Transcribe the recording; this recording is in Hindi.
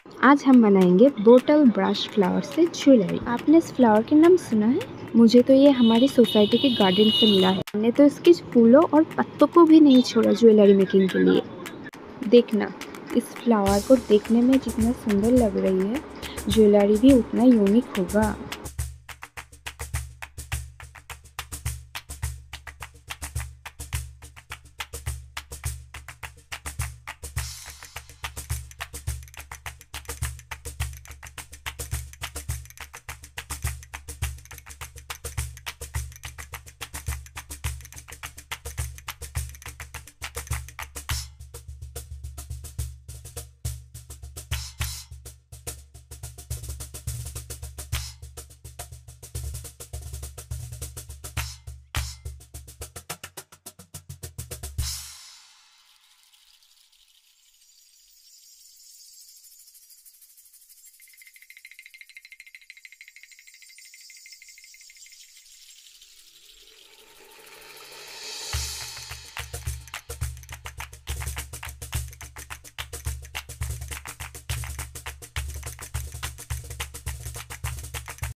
आज हम बनाएंगे बोटल ब्रश फ्लावर से ज्वेलरी। आपने इस फ्लावर के नाम सुना है? मुझे तो ये हमारी सोसाइटी के गार्डन से मिला है। हमने तो इसके फूलों और पत्तों को भी नहीं छोड़ा ज्वेलरी मेकिंग के लिए। देखना, इस फ्लावर को देखने में जितना सुंदर लग रही है, ज्वेलरी भी उतना यूनिक होगा।